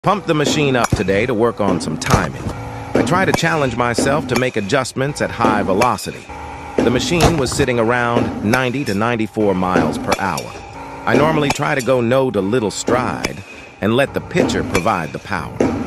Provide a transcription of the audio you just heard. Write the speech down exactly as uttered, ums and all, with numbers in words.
Pumped the machine up today to work on some timing. I tried to challenge myself to make adjustments at high velocity. The machine was sitting around ninety to ninety-four miles per hour. I normally try to go no to little stride and let the pitcher provide the power.